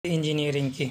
Engineering की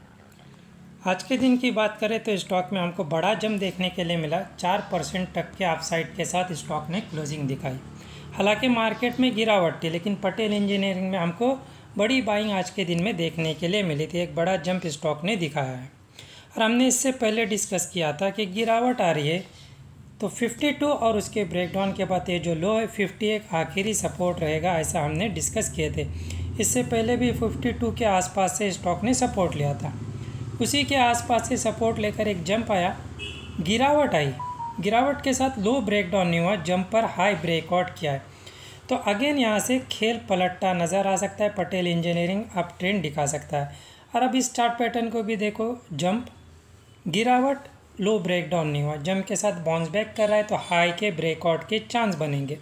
आज के दिन की बात करें तो स्टॉक में हमको बड़ा जंप देखने के लिए मिला। 4% तक के अपसाइड के साथ स्टॉक ने क्लोजिंग दिखाई। हालांकि मार्केट में गिरावट थी, लेकिन पटेल इंजीनियरिंग में हमको बड़ी बाइंग आज के दिन में देखने के लिए मिली थी। एक बड़ा जंप स्टॉक ने दिखाया है और हमने इससे पहले डिस्कस किया था कि गिरावट आ रही है तो 52 और उसके ब्रेकडाउन के बाद ये जो लो है 50 एक आखिरी सपोर्ट रहेगा, ऐसा हमने डिस्कस किए थे। इससे पहले भी 52 के आसपास से स्टॉक ने सपोर्ट लिया था। उसी के आसपास से सपोर्ट लेकर एक जंप आया, गिरावट आई। गिरावट के साथ लो ब्रेकडाउन नहीं हुआ, जंप पर हाई ब्रेकआउट किया है। तो अगेन यहाँ से खेल पलटता नज़र आ सकता है। पटेल इंजीनियरिंग अप ट्रेंड दिखा सकता है। और अब इस चार्ट पैटर्न को भी देखो, जंप, गिरावट, लो ब्रेकडाउन नहीं हुआ, जंप के साथ बाउंस बैक कर रहा है, तो हाई के ब्रेकआउट के चांस बनेंगे।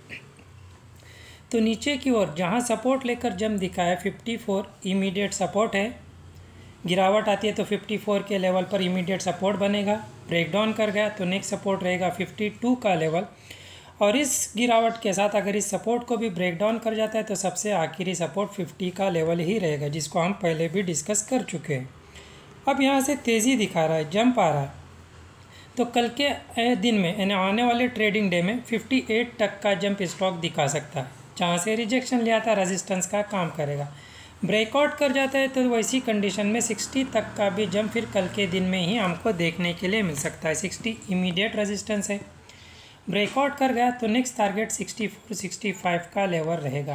तो नीचे की ओर जहाँ सपोर्ट लेकर जंप दिखा है 54 इमीडिएट सपोर्ट है। गिरावट आती है तो 54 के लेवल पर इमीडिएट सपोर्ट बनेगा। ब्रेकडाउन कर गया तो नेक्स्ट सपोर्ट रहेगा 52 का लेवल। और इस गिरावट के साथ अगर इस सपोर्ट को भी ब्रेकडाउन कर जाता है तो सबसे आखिरी सपोर्ट 50 का लेवल ही रहेगा, जिसको हम पहले भी डिस्कस कर चुके हैं। अब यहाँ से तेज़ी दिखा रहा है, जंप आ रहा है, तो कल के दिन में यानी आने वाले ट्रेडिंग डे में 58 तक का जंप स्टॉक दिखा सकता है। जहाँ से रिजेक्शन लिया था रेजिस्टेंस का काम करेगा। ब्रेकआउट कर जाता है तो वैसी कंडीशन में 60 तक का भी जंप फिर कल के दिन में ही हमको देखने के लिए मिल सकता है। 60 इमीडिएट रेजिस्टेंस है। ब्रेकआउट कर गया तो नेक्स्ट टारगेट 64-65 का लेवल रहेगा।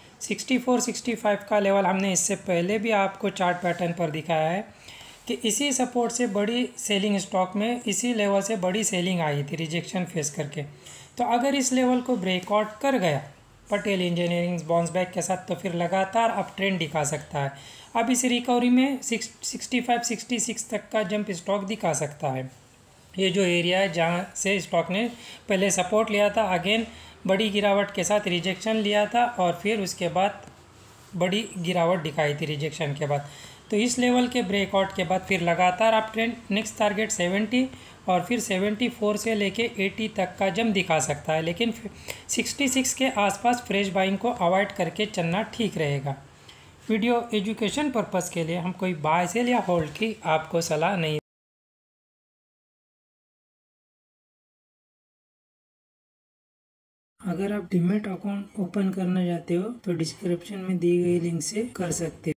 64-65 का लेवल हमने इससे पहले भी आपको चार्ट पैटर्न पर दिखाया है कि इसी सपोर्ट से बड़ी सेलिंग स्टॉक में इसी लेवल से बड़ी सेलिंग आई थी रिजेक्शन फेस करके। तो अगर इस लेवल को ब्रेकआउट कर गया पटेल इंजीनियरिंग बाउंस बैक के साथ तो फिर लगातार अप ट्रेंड दिखा सकता है। अब इस रिकवरी में 65-66 तक का जंप स्टॉक दिखा सकता है। ये जो एरिया है जहाँ से स्टॉक ने पहले सपोर्ट लिया था, अगेन बड़ी गिरावट के साथ रिजेक्शन लिया था और फिर उसके बाद बड़ी गिरावट दिखाई थी रिजेक्शन के बाद। तो इस लेवल के ब्रेकआउट के बाद फिर लगातार अप ट्रेंड, नेक्स्ट टारगेट 70 और फिर 74 से लेके 80 तक का जंप दिखा सकता है। लेकिन 66 के आसपास फ्रेश बाइंग को अवॉइड करके चलना ठीक रहेगा। वीडियो एजुकेशन पर्पस के लिए हम कोई बाय सेल या होल्ड की आपको सलाह नहीं। अगर आप डीमैट अकाउंट ओपन करना चाहते हो तो डिस्क्रिप्शन में दी गई लिंक से कर सकते हो।